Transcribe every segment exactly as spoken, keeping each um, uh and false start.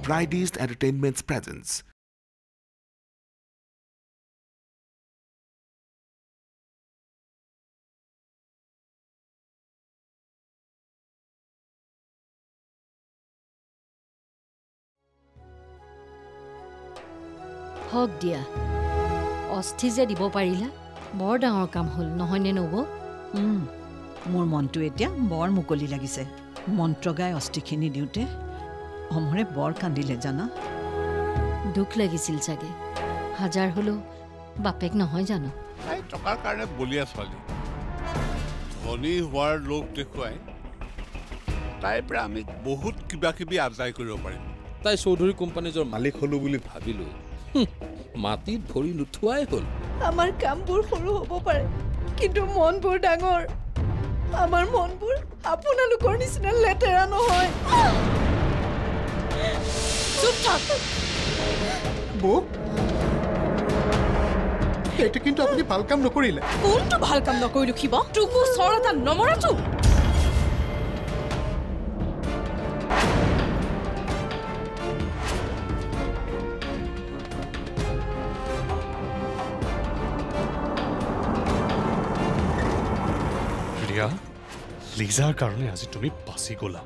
Brighteast Entertainment's presence. হক দিয়া অস্থি যে দিব পাৰিলা বৰ ডাঙৰ কাম হল নহয়নে নব উম মোৰ মনটো এতিয়া বৰ মুকলি লাগিছে মন্ত্ৰ গাই অস্থিখিনি দিওতে অমৰে বৰ কান্দিলে জানা দুখ লাগিছিল চাগে হাজাৰ হলো বাপেক নহয় জানো তাই টকাৰ কাৰণে বলিয়া ছোৱালী ধনী হোৱাৰ লোক দেখুৱাই তাইৰ পৰা আমি বহুত কিবা কিবি আদায় কৰিব পাৰিম তাই চৌধুৰী কোম্পানীজৰ মালিক হলো বুলি ভাবিলো মাটিত ভৰি নুঠুৱাই হ'ল আমাৰ কামবোৰ সৰু হ'ব পাৰে কিন্তু মনবোৰ ডাঙৰ আমাৰ মনবোৰ আপোনালোকৰ নিচিনা লেতেৰা নহয় চুপ থাক বৌ এইটো কিন্তু আপুনি ভাল কাম নকৰিলে কোনটো ভাল কাম নকৰিলো খিব তোকো চৰতা নমৰাছো লিজাৰ কাৰণে আজি তুমি বাছি গলা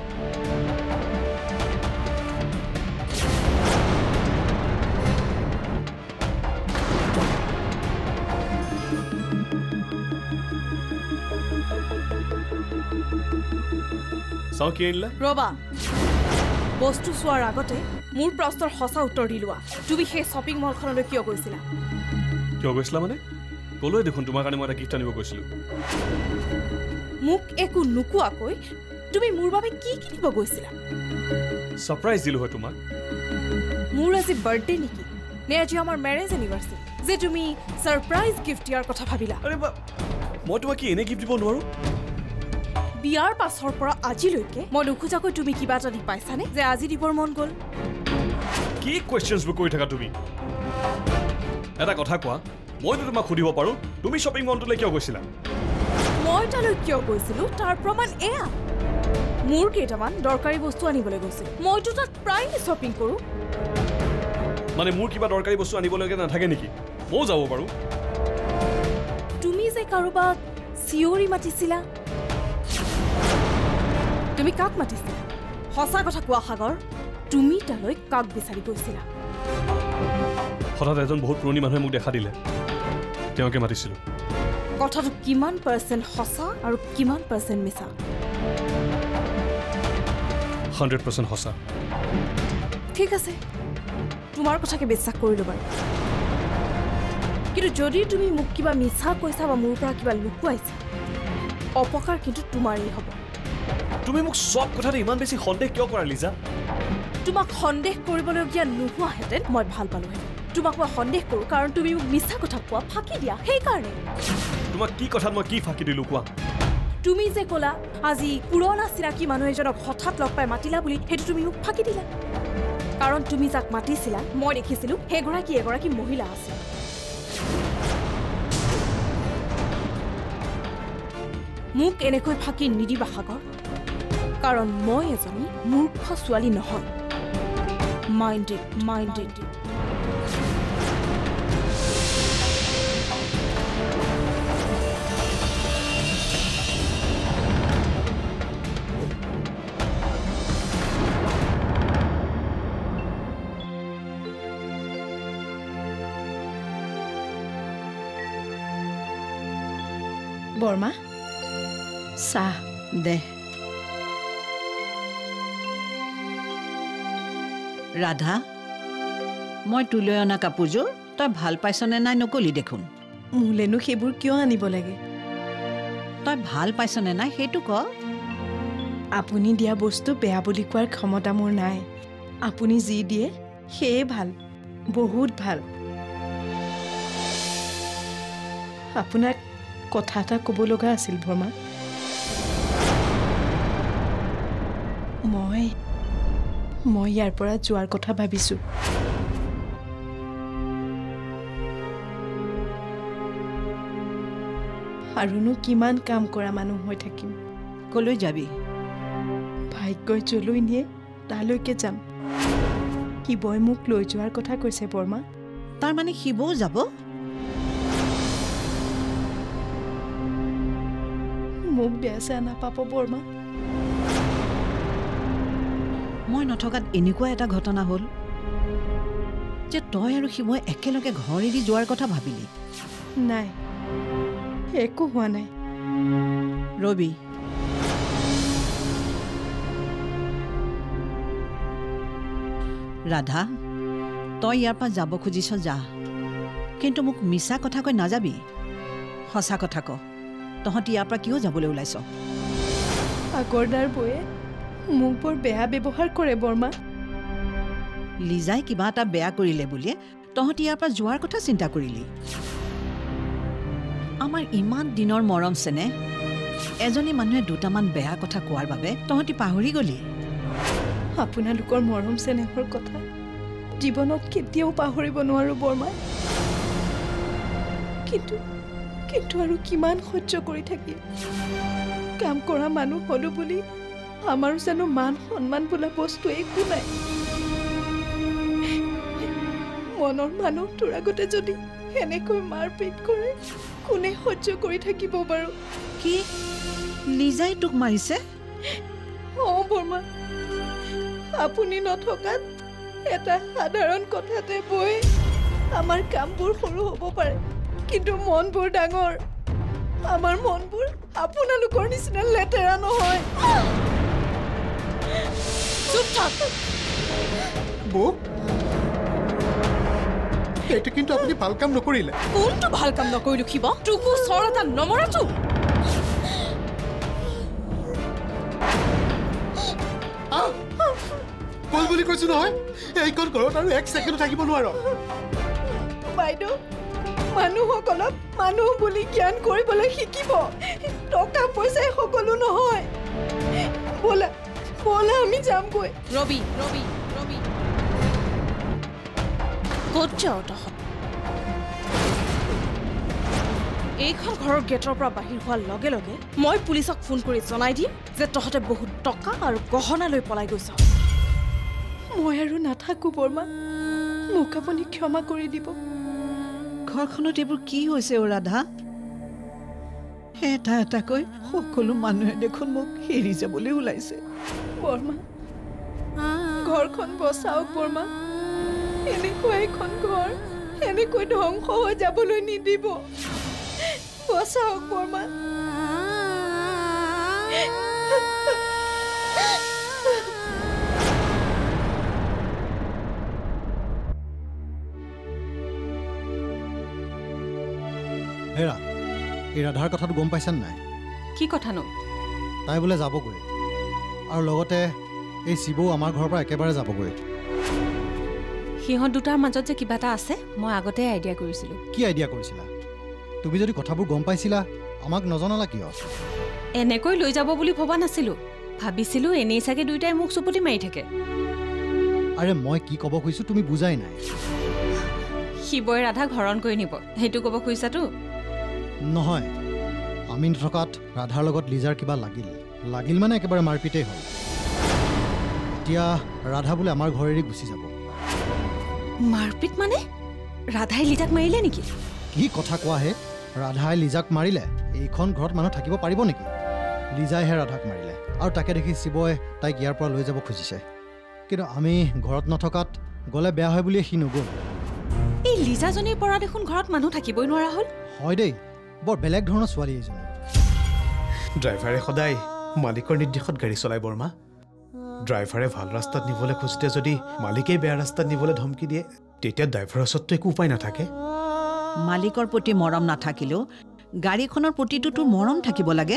চাও কি আনিলা ৰবা বস্তু চোৱাৰ আগতে মোৰ প্ৰশ্নৰ সঁচা উত্তৰ দি লোৱা তুমি সেই শ্বপিং মলখনলৈ কিয় গৈছিলা কিয় গৈছিলা মানে কলৈ দেখোন তোমাৰ কাৰণে মই এটা গিফ্ট আনিব গৈছিলো মোক একো নুকুৱাকৈ তুমি মোৰ বাবে কি কিনিব গৈছিলা সাৰপ্ৰাইজ দিলো হয় তোমাক মোৰ আজি বাৰ্থডে নেকি নে আজি আমাৰ মেৰেজ এনিভাৰ্সাৰী যে তুমি সাৰপ্ৰাইজ গিফ্ট দিয়াৰ কথা ভাবিলা আৰে বা মই তোমাক কি এনে গিফ্ট দিব নোৱাৰো বিয়াৰ পাছৰ পৰা আজিলৈকে মই নুখুজাকৈ তুমি কিবা এটা দি পাইছানে যে আজি দিবৰ মন গ'ল কি কোৱেশ্চনছ বোৰ কৰি থাকা তুমি এটা কথা কোৱা মইতো তোমাক সুধিব পাৰো তুমি শ্বপিং মলটোলৈ কিয় গৈছিলা মই তালৈ কিয় গৈছিলো তাৰ প্ৰমাণ এয়া মোৰ কেইটামান দৰকাৰী বস্তু আনিবলৈ গৈছিলো মইতো তাত প্ৰায় শ্বপিং কৰো মানে মোৰ কিবা দৰকাৰী বস্তু আনিবলৈকে নাথাকে নেকি ময়ো যাব পাৰো তুমি যে কাৰোবাক চিঞৰি মাতিছিলা তুমি কাক মাতিছিলা সঁচা কথা কোৱা সাগৰ তুমি তালৈ কাক বিচাৰি গৈছিলা হঠাৎ এজন বহুত পুৰণি মানুহে মোক দেখা দিলে তেওঁকে মাতিছিলো কথাটো কিমান পাৰ্চেণ্ট সঁচা আৰু কিমান পাৰ্চেণ্ট মিছা হাণ্ড্ৰেড পাৰ্চেণ্ট সঁচা ঠিক আছে তোমাৰ কথাকে বিশ্বাস কৰিলো বাৰু কিন্তু যদি তুমি মোক কিবা মিছা কৈছা বা মোৰ পৰা কিবা লুকুৱাইছা অপকাৰ কিন্তু তোমাৰেই হ'ব তুমি মোক সব কথাতে ইমান বেছি সন্দেহ কিয় কৰা লিজা তোমাক সন্দেহ কৰিবলগীয়া নোহোৱাহেঁতেন মই ভাল পালোহেঁতেন তোমাক মই সন্দেহ কৰোঁ কাৰণ তুমি মোক মিছা কথা কোৱা ফাঁকি দিয়া সেইকাৰণে তোমাক কি কথাত মই কি ফাঁকি দিলো কোৱা তুমি যে ক'লা আজি পুৰণা চিনাকি মানুহ এজনক হঠাৎ লগ পাই মাতিলা বুলি সেইটো তুমি মোক ফাঁকি দিলা কাৰণ তুমি যাক মাতিছিলা মই দেখিছিলো সেইগৰাকী এগৰাকী মহিলা আছিল মোক এনেকৈ ফাঁকি নিদিবা সাগৰ কাৰণ মই এজনী মূৰ্খ ছোৱালী নহয় মাইণ্ডেড মাইণ্ডেড বৰ্মা চাহ দে ৰাধা মই তুলৈ অনা কাপোৰযোৰ তই ভাল পাইছনে নাই নকলি দেখোন মোলেনো সেইবোৰ কিয় আনিব লাগে তই ভাল পাইছনে নাই সেইটো ক আপুনি দিয়া বস্তু বেয়া বুলি কোৱাৰ ক্ষমতা মোৰ নাই আপুনি যি দিয়ে সেয়ে ভাল বহুত ভাল আপোনাক কথা এটা ক'ব লগা আছিল বৰ্মা মই মই ইয়াৰ পৰা যোৱাৰ কথা ভাবিছো আৰুনো কিমান কাম কৰা মানুহ হৈ থাকিম কলৈ যাবি ভাগ্যই যলৈ নিয়ে তালৈকে যাম শিৱই মোক লৈ যোৱাৰ কথা কৈছে বৰ্মা। তাৰমানে শিৱও যাব? মোক বেয়া চেয়া নাপাব বৰ্মা। মই নথকাত এনেকুৱা এটা ঘটনা হ'ল যে তই আৰু শিৱই একেলগে ঘৰ এৰি যোৱাৰ কথা ভাবিলি? নাই, একো হোৱা নাই। ৰবি, ৰাধা, তই ইয়াৰ পৰা যাব খুজিছ যা, কিন্তু মোক মিছা কথা কৈ নাযাবি। সঁচা কথা ক, তহঁতি ইয়াৰ পৰা কিয় যাবলৈ ওলাইছ? আগৰদাৰ বৌয়ে মোক বৰ বেয়া ব্যৱহাৰ কৰে বৰ্মা। লিজাই কিবা এটা বেয়া কৰিলে বুলিয়ে তহঁতি ইয়াৰ পৰা যোৱাৰ কথা চিন্তা কৰিলি? আমাৰ ইমান দিনৰ মৰম চেনে এজনী মানুহে দুটামান বেয়া কথা কোৱাৰ বাবে তহঁতি পাহৰি গলি। আপোনালোকৰ মৰম চেনেহৰ কথা জীৱনত কেতিয়াও পাহৰিব নোৱাৰো বৰ্মা। কিন্তু কিন্তু আৰু কিমান সহ্য কৰি থাকিম? কাম কৰা মানুহ হলো বুলি আমাৰো জানো মান সন্মান বোলা বস্তু একো নাই? মনৰ মানুহটোৰ আগতে যদি এনেকৈ মাৰপিট কৰে কোনে সহ্য কৰি থাকিব বাৰু? কি লিজাই তোক মাৰিছে? অঁ বৰ্মা, আপুনি নথকাত এটা সাধাৰণ কথাতে বৈ আমাৰ কামবোৰ সৰু হ'ব পাৰে, কিন্তু মনবোৰ ডাঙৰ। আমাৰ মনবোৰ আপোনালোকৰ নিচিনা লেতেৰা নহয়। চুপ থাক। বৌ, এইটো কিন্তু আপুনি ভাল কাম নকৰিলে। কোনটো ভাল কাম নকৰিলো শিৱ? তোকো চৰ এটা নমৰাছো। কল বুলি কৈছো নহয়, এইখন ঘৰত আৰু এক ছেকেণ্ডো থাকিব নোৱাৰ। বাইদেউ, মানুহসকলক মানুহ বুলি জ্ঞান কৰিবলৈ শিকিব। টকা পইচাই সকলো নহয়। ব'লা ব'লা আমি যামগৈ। ৰবি ৰবি ৰবি ক'ত যাওঁ তহঁত? এইখন ঘৰৰ গেটৰ পৰা বাহিৰ হোৱাৰ লগে লগে মই পুলিচক ফোন কৰি জনাই দিম যে তহঁতে বহুত টকা আৰু গহনা লৈ পলাই গৈছ। মই আৰু নাথাকো বৰ্মা, মোক আপুনি ক্ষমা কৰি দিব। ঘৰখনত এইবোৰ কি হৈছে অ ৰাধা? এটা এটাকৈ সকলো মানুহে দেখোন মোক এৰি যাবলৈ ওলাইছে। বৰ্মা, ঘৰখন বচাওক বৰ্মা। এনেকুৱা এখন ঘৰ এনেকৈ ধ্বংস হৈ যাবলৈ নিদিব। বচাওক বৰ্মা। হেৰা, এই ৰাধাৰ কথাটো গম পাইছানে নাই? কি কথানো? তাই বোলে যাবগৈ, আৰু লগতে এই শিৱও আমাৰ ঘৰৰ পৰা একেবাৰে যাবগৈ। সিহঁত দুটাৰ মাজত যে কিবা এটা আছে মই আগতে আইডিয়া কৰিছিলোঁ। কি আইডিয়া কৰিছিলা? তুমি যদি কথাবোৰ গম পাইছিলা আমাক নজনালা কিয়? এনেকৈ লৈ যাব বুলি ভবা নাছিলোঁ। ভাবিছিলোঁ এনেই চাগে দুয়োটাই মোক চুপতি মাৰি থাকে। আৰে মই কি ক'ব খুজিছোঁ তুমি বুজাই নাই। শিৱই ৰাধাক হৰণ কৰি নিব সেইটো ক'ব খুজিছাতো? নহয়, আমি নথকাত ৰাধাৰ লগত লিজাৰ কিবা লাগিল লাগিল মানে একেবাৰে মাৰপিটেই হ'ল। এতিয়া ৰাধা বোলে আমাৰ ঘৰ এৰি গুচি যাব। মাৰপিট মানে? ৰাধাই লিজাক মাৰিলে নেকি? কি কথা কোৱাহে? ৰাধাই লিজাক মাৰিলে? এইখন ঘৰত মানুহ থাকিব পাৰিব নেকি? লিজাইহে ৰাধাক মাৰিলে, আৰু তাকে দেখি শিৱই তাইক ইয়াৰ পৰা লৈ যাব খুজিছে। কিন্তু আমি ঘৰত নথকাত গ'লে বেয়া হয় বুলিয়ে সি নগ'ল। এই লিজাজনীৰ পৰা দেখোন ঘৰত মানুহ থাকিবই নোৱাৰা হ'ল। হয় দেই, বৰ বেলেগ ধৰণৰ ছোৱালী এজনী। ড্ৰাইভাৰে সদায় মালিকৰ নিৰ্দেশত গাড়ী চলাই বৰ্মা। ড্ৰাইভাৰে ভাল ৰাস্তাত নিবলৈ খোজোঁতে যদি মালিকেই বেয়া ৰাস্তাত নিবলৈ ধমকি দিয়ে তেতিয়া ড্ৰাইভাৰৰ ওচৰততো একো উপায় নাথাকে। মালিকৰ প্ৰতি মৰম নাথাকিলেও গাড়ীখনৰ প্ৰতিটো তোৰ মৰম থাকিব লাগে।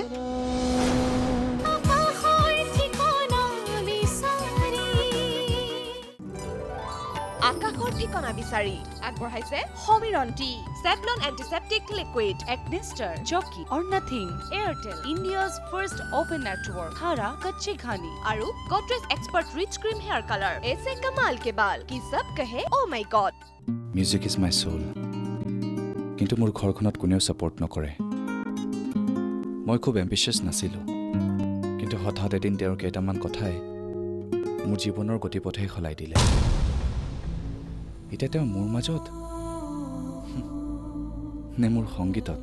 আকাশৰ ঠিকনা বিচাৰি আগবঢ়াইছে Samiran tea Savlon antiseptic liquid একনিষ্টাৰ Jockey or nothing Airtel India's first open network খাৰা কচ্চি ঘানি আৰু Godrej expert rich creme hair colour ऐसे कमाल के बाल कि सब कहे oh my god. Music is my soul, কিন্তু মোৰ ঘৰখনত কোনেও ছাপোৰ্ট নকৰে। মই খুব এম্বিচিয়াছ নাছিলোঁ, কিন্তু হঠাৎ এদিন তেওঁৰ কেইটামান কথাই মোৰ জীৱনৰ গতিপথেই সলাই দিলে। এতিয়া তেওঁ মোৰ মাজত নে মোৰ সংগীতত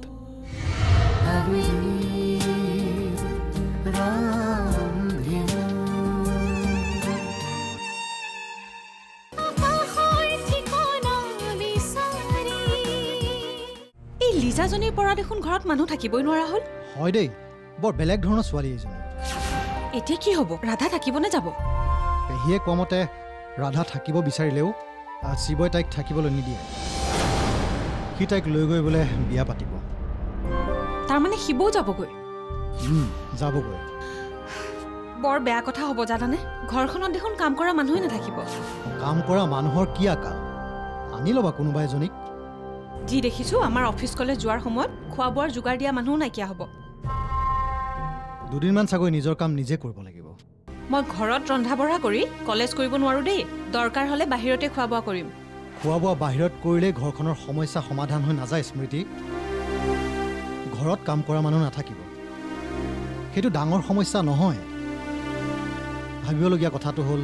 এই লিজাজনীৰ পৰা দেখোন ঘৰত মানুহ থাকিবই নোৱাৰা হ'ল হয় দেই বৰ বেলেগ ধৰণৰ ছোৱালী এজনী এতিয়া কি হ'ব ৰাধা থাকিব নে যাব পেহীয়ে কোৱামতে ৰাধা থাকিব বিচাৰিলেও শিৱই তাইক থাকিবলৈ নিদিয়ে সি তাইক লৈ গৈ বোলে বিয়া পাতিব তাৰমানে শিৱও যাবগৈ যাবগৈ বৰ বেয়া কথা হ'ব জানানে ঘৰখনত দেখোন কাম কৰা মানুহে নাথাকিব কাম কৰা মানুহৰ কি আকা আনি ল'বা কোনোবা এজনীক যি দেখিছোঁ আমাৰ অফিচ কলেজ যোৱাৰ সময়ত খোৱা বোৱাৰ যোগাৰ দিয়া মানুহো নাইকিয়া হ'ব দুদিনমান চাগৈ নিজৰ কাম নিজে কৰিব লাগিব মই ঘৰত ৰন্ধা বঢ়া কৰি কলেজ কৰিব নোৱাৰোঁ দেই দৰকাৰ হ'লে বাহিৰতে খোৱা বোৱা কৰিম খোৱা বোৱা বাহিৰত কৰিলে ঘৰখনৰ সমস্যা সমাধান হৈ নাযায় স্মৃতি ঘৰত কাম কৰা মানুহ নাথাকিব সেইটো ডাঙৰ সমস্যা নহয় ভাবিবলগীয়া কথাটো হ'ল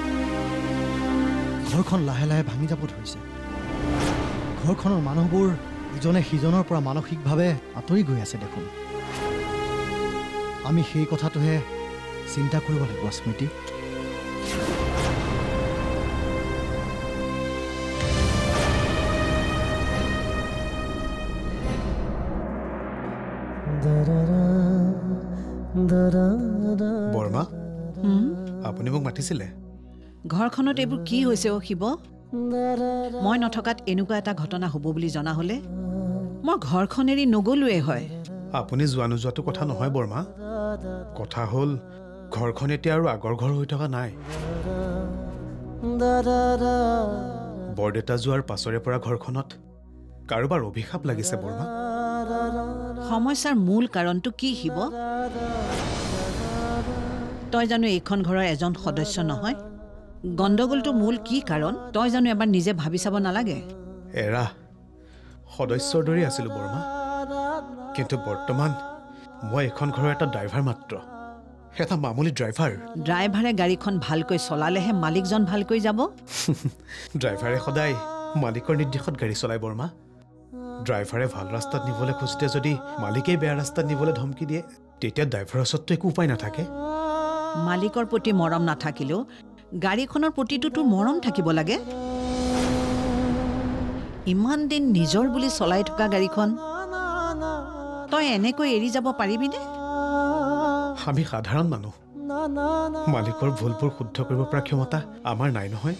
ঘৰখন লাহে লাহে ভাঙি যাব ধৰিছে ঘৰখনৰ মানুহবোৰ ইজনে সিজনৰ পৰা মানসিকভাৱে আঁতৰি গৈ আছে দেখোন আমি সেই কথাটোহে চিন্তা কৰিব লাগিব স্মৃতি বৰ্মা আপুনি মোক মাতিছিলে ঘৰখনত এইবোৰ কি হৈছে অ শিৱ মই নথকাত এনেকুৱা এটা ঘটনা হ'ব বুলি জনা হ'লে মই ঘৰখন এৰি নগলোৱে হয় আপুনি যোৱা নোযোৱাটো কথা নহয় বৰ্মা কথা হ'ল ঘৰখন এতিয়া আৰু আগৰ ঘৰ হৈ থকা নাই বৰদেউতা যোৱাৰ পাছৰে পৰা ঘৰখনত কাৰোবাৰ অভিশাপ লাগিছে বৰ্মা সমস্যাৰ মূল কাৰণটো কি শিৱ তই জানো এইখন ঘৰৰ এজন সদস্য নহয় গণ্ডগোলটো মূল কি কাৰণ তই জানো এবাৰ নিজে ভাবি চাব নালাগে এৰা সদস্যৰ দৰে আছিলোঁ বৰ্মা কিন্তু বৰ্তমান মই এখন ঘৰৰ এটা ড্ৰাইভাৰ মাত্ৰ এটা মামুলি ড্ৰাইভাৰ ড্ৰাইভাৰে গাড়ীখন ভালকৈ চলালেহে মালিকজন ভালকৈ যাব ড্ৰাইভাৰে সদায় মালিকৰ নিৰ্দেশত গাড়ী চলাই বৰ্মা ড্ৰাইভাৰে ভাল ৰাস্তাত নিবলৈ খোজোতে যদি মালিকেই বেয়া ৰাস্তাত নিবলৈ ধমকি দিয়ে তেতিয়া ড্ৰাইভাৰৰ ওচৰততো একো উপায় নাথাকে মালিকৰ প্ৰতি মৰম নাথাকিলেও গাড়ীখনৰ প্ৰতিটোতো মৰম থাকিব লাগে ইমান দিন নিজৰ বুলি চলাই থকা গাড়ীখন তই এনেকৈ এৰি যাব পাৰিবিনে আমি সাধাৰণ মানুহ মালিকৰ ভুলবোৰ শুদ্ধ কৰিব পৰা ক্ষমতা আমাৰ নাই নহয়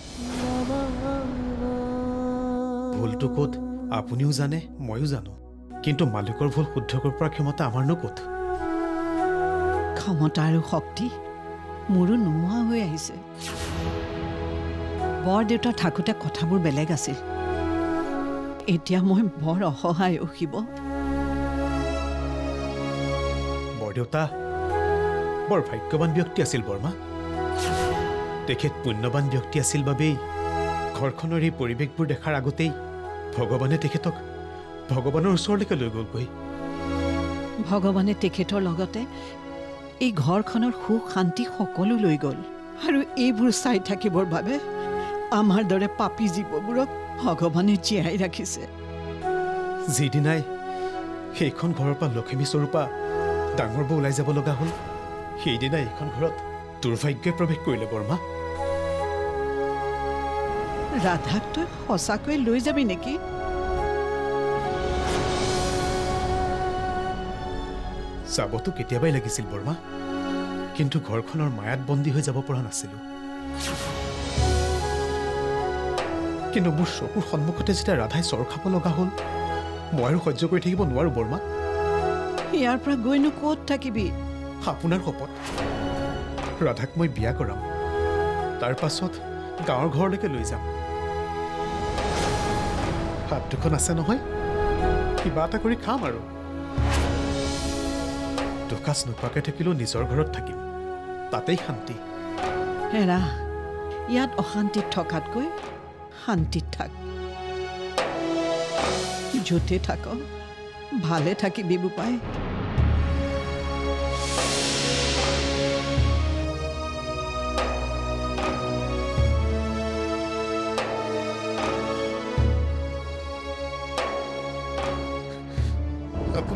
ভুলটো ক'ত আপুনিও জানে ময়ো জানো কিন্তু মালিকৰ ভুল শুদ্ধ কৰিব পৰা ক্ষমতা আমাৰনো ক'ত ক্ষমতা আৰু শক্তি মোৰো নোহোৱা হৈ আহিছে বৰদেউতা থাকোঁতে কথাবোৰ বেলেগ আছিল এতিয়া মই বৰ অসহায় শিৱ বৰদেউতা বৰ ভাগ্যৱান ব্যক্তি আছিল বৰ্মা তেখেত পুণ্যৱান ব্যক্তি আছিল বাবেই ঘৰখনৰ এই পৰিৱেশবোৰ দেখাৰ আগতেই ভগৱানে তেখেতক ভগৱানৰ ওচৰলৈকে লৈ গ'লগৈ ভগৱানে তেখেতৰ লগতে এই ঘৰখনৰ সুখ শান্তি সকলো লৈ গ'ল আৰু এইবোৰ চাই থাকিবৰ বাবে আমাৰ দৰে পাপী জীৱবোৰক ভগৱানে জীয়াই ৰাখিছে যিদিনাই সেইখন ঘৰৰ পৰা লখিমী স্বৰূপা ডাঙৰ বৌ ওলাই যাব লগা হ'ল সেইদিনা এইখন ঘৰত দুৰ্ভাগ্যই প্ৰৱেশ কৰিলে বৰ্মা ৰাধাক তই সঁচাকৈ লৈ যাবি নেকি যাবতো কেতিয়াবাই লাগিছিল বৰ্মা কিন্তু ঘৰখনৰ মায়াত বন্দী হৈ যাব পৰা নাছিলোঁ কিন্তু মোৰ চকুৰ সন্মুখতে যেতিয়া ৰাধাই চৰ খাব লগা হ'ল মই আৰু সহ্য কৰি থাকিব নোৱাৰো বৰ্মা ইয়াৰ পৰা গৈনো ক'ত থাকিবি আপোনাৰ শপত ৰাধাক মই বিয়া কৰাম তাৰ পাছত গাঁৱৰ ঘৰলৈকে লৈ যাম হাত দুখন আছে নহয় কিবা এটা কৰি খাম আৰু দুখাজ নোখোৱাকৈ থাকিলেও নিজৰ ঘৰত থাকিম তাতেই শান্তি হেৰা ইয়াত অশান্তিত থকাতকৈ শান্তিত থাক য'তে থাক ভালে থাকিবি বোপাই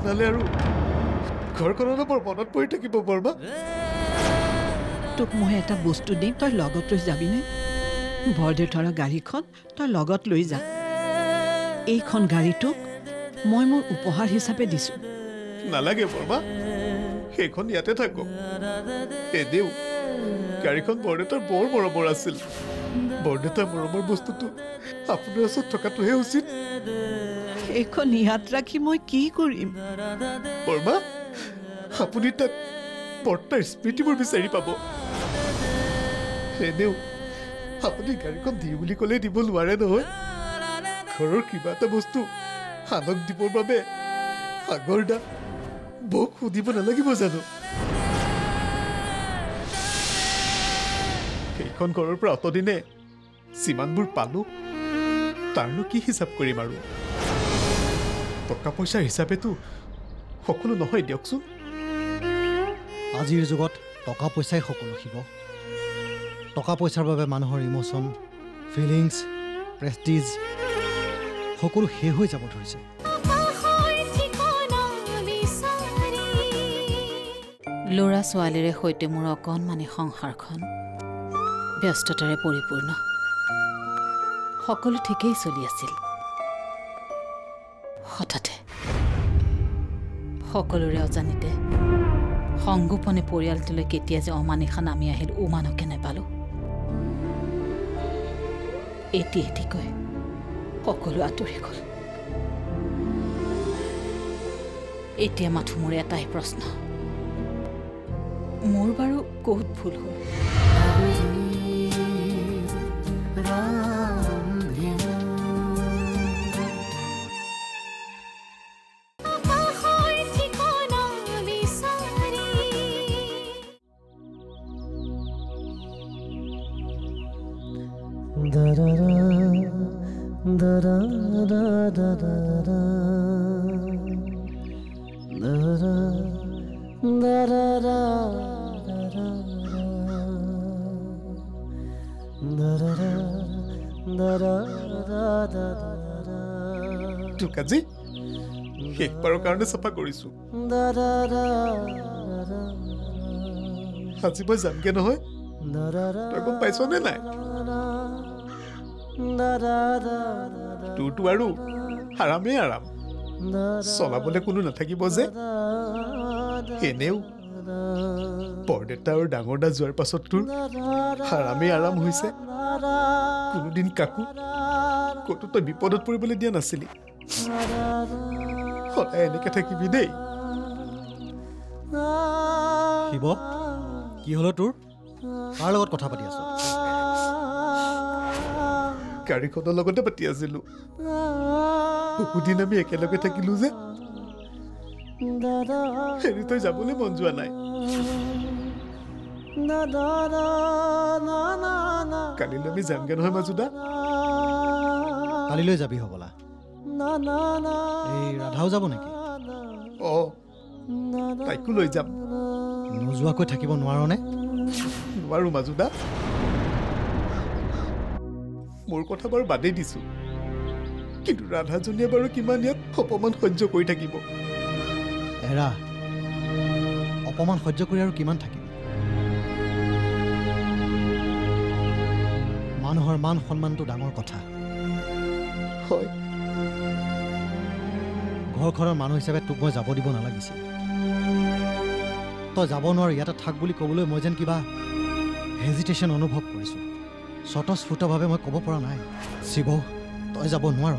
বনালে আৰু ঘৰখনলৈ বৰ মনত পৰি থাকিব বৰমা। তোক মই এটা বস্তু দিম, তই লগত লৈ যাবিনে? বৰদেউতাৰ গাড়ীখন তই লগত লৈ যা। এইখন গাড়ীটোক মই মোৰ উপহাৰ হিচাপে দিছোঁ। নালাগে বৰমা, সেইখন ইয়াতে থাকক। এ দেউ, গাড়ীখন বৰদেউতাৰ বৰ মৰমৰ আছিল। বৰদেউতাৰ মৰমৰ বস্তুটো আপোনাৰ ওচৰত থকাটোহে উচিত। এইখন ইয়াত ৰাখি মই কি কৰিম? বৰমা, আপুনি তাত বৰ্তাৰ স্মৃতিবোৰ বিচাৰি পাব। এনেও আপুনি গাড়ীখন দিওঁ বুলি ক'লে দিব নোৱাৰে নহয়। ঘৰৰ কিবা এটা বস্তু আনক দিবৰ বাবে আগৰ দা বৌক সুধিব নালাগিব জানো? সেইখন ঘৰৰ পৰা অতদিনে যিমানবোৰ পালো তাৰনো কি হিচাপ কৰিম আৰু? টকা পইচাৰ হিচাপেতো সকলো নহয় দিয়কচোন। আজিৰ যুগত টকা পইচাই সকলো শিৱ। টকা পইচাৰ বাবে মানুহৰ ইমোশ্যন, ফিলিংছ, প্ৰেষ্টিজ সকলো শেষ হৈ যাব ধৰিছে। ল'ৰা ছোৱালীৰে সৈতে মোৰ অকণমানি সংসাৰখন ব্যস্ততাৰে পৰিপূৰ্ণ। সকলো ঠিকেই চলি আছিল। হঠাতে সকলোৰে অজানিতে সংগোপনে পৰিয়ালটোলৈ কেতিয়া যে অমানিশা নামি আহিল উমানকে নেপালোঁ। এটি এটিকৈ সকলো আঁতৰি গ'ল। এতিয়া মাথো মোৰ এটাই প্ৰশ্ন, মোৰ বাৰু ক'ত ভুল হ'ল? টুকাজি, শেষবাৰৰ কাৰণে চাফা কৰিছোঁ। আজি মই যামগে নহয়, তই গম পাইছ নে নাই? তোৰতো আৰু আৰামেই আৰাম, চলাবলৈ কোনো নাথাকিব যে। এনেও বৰদেউতা আৰু ডাঙৰ দা যোৱাৰ পাছত তোৰ আৰামেই আৰাম হৈছে। কোনোদিন কাকো ক'তো তই বিপদত পৰিবলৈ দিয়া নাছিলি। সদায় এনেকে থাকিবি দেই। শিৱ, কি হলো তোৰ? কাৰ লগত কথা পাতি আছ? গাড়ীখনৰ লগতে পাতি আছিলো। বহুদিন আমি একেলগে থাকিলো যে, হেৰি তই যাবলৈ মন যোৱা নাই। কালিলৈ আমি যামগে নহয় মাজুদা। কালিলৈ যাবি হ'বলা। এই ৰাধাও যাব নেকি? অ, তাইকো লৈ যাম। নোযোৱাকৈ থাকিব নোৱাৰনে? নোৱাৰো মাজুদা। মোৰ কথা বাৰু বাদেই দিছো, কিন্তু ৰাধাজনীয়ে বাৰু কিমান ইয়াত অপমান সহ্য কৰি থাকিব? এৰা, অপমান সহ্য কৰি আৰু কিমান থাকিব? মানুহৰ মান সন্মানটো ডাঙৰ কথা। হয়, ঘৰখনৰ মানুহ হিচাপে তোক মই যাব দিব নালাগিছিল। তই যাব নোৱাৰ ইয়াতে থাক বুলি ক'বলৈ মই যেন কিবা হেজিটেশ্যন অনুভৱ কৰিছোঁ। স্বতঃস্ফূৰ্তভাৱে মই ক'ব পৰা নাই, শিৱ তই যাব নোৱাৰ।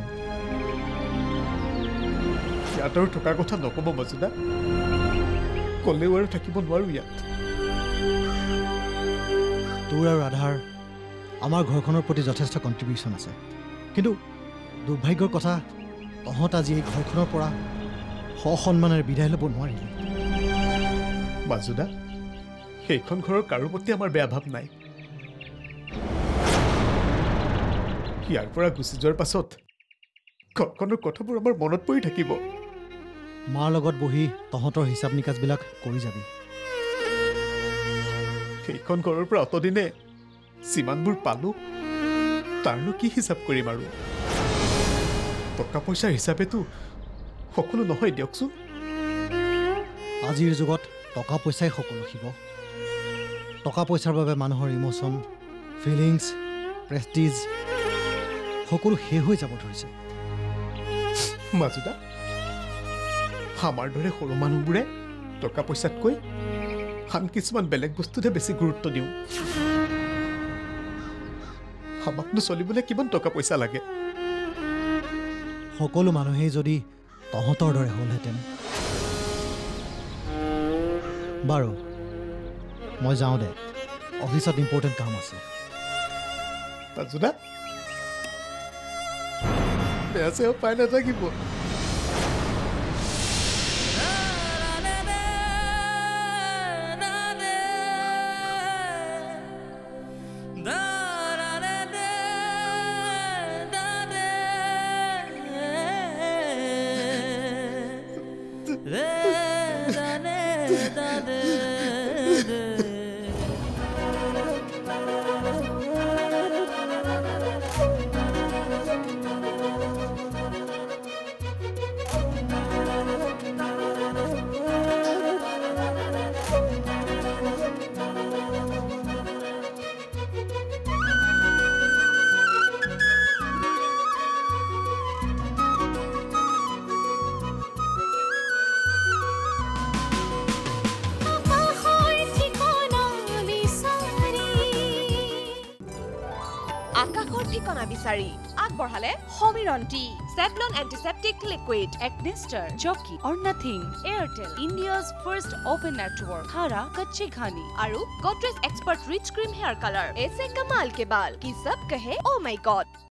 ইয়াত আৰু থকাৰ কথা নক'ব মাজুদা, ক'লেও আৰু থাকিব নোৱাৰো ইয়াত। তোৰ আৰু ৰাধাৰ আমাৰ ঘৰখনৰ প্ৰতি যথেষ্ট কণ্ট্ৰিবিউশ্যন আছে, কিন্তু দুৰ্ভাগ্যৰ কথা তহঁত আজি এই ঘৰখনৰ পৰা সসন্মানেৰে বিদায় ল'ব নোৱাৰিলি। মাজুদা, সেইখন ঘৰৰ কাৰো প্ৰতি আমাৰ বেয়া ভাৱ নাই। ইয়াৰ পৰা গুচি যোৱাৰ পাছত ঘৰখনৰ কথাবোৰ আমাৰ মনত পৰি থাকিব। মাৰ লগত বহি তহঁতৰ হিচাপ নিকাচবিলাক কৰি যাবি। সেইখন ঘৰৰ পৰা অতদিনে যিমানবোৰ পালো তাৰনো কি হিচাপ কৰিম আৰু? টকা পইচাৰ হিচাপেতো সকলো নহয় দিয়কচোন। আজিৰ যুগত টকা পইচাই সকলো শিৱ টকা পইচাৰ বাবে মানুহৰ ইমোশ্যন ফিলিংছ প্ৰেষ্টিজ সকলো শেষ হৈ যাব ধৰিছে মাজুদা আমাৰ দৰে সৰু মানুহবোৰে টকা পইচাতকৈ আন কিছুমান বেলেগ বস্তুতহে বেছি গুৰুত্ব দিওঁ আমাকনো চলিবলৈ কিমান টকা পইচা লাগে সকলো মানুহেই যদি তহঁতৰ দৰে হ'লহেঁতেন বাৰু মই যাওঁ দে অফিচত ইম্পৰ্টেণ্ট কাম আছে মাজুদা বেয়া চেও পাই নাথাকিব আকাশৰ ঠিকনা বিচাৰি আগবঢ়ালে Samiran tea Savlon antiseptic liquid একনিষ্টাৰ Jockey or nothing Airtel India's first open network খাৰা কচ্চি ঘানি আৰু Godrej expert rich creme hair colour ऐसे कमाल के बाल कि सब कहे ओ माय गॉड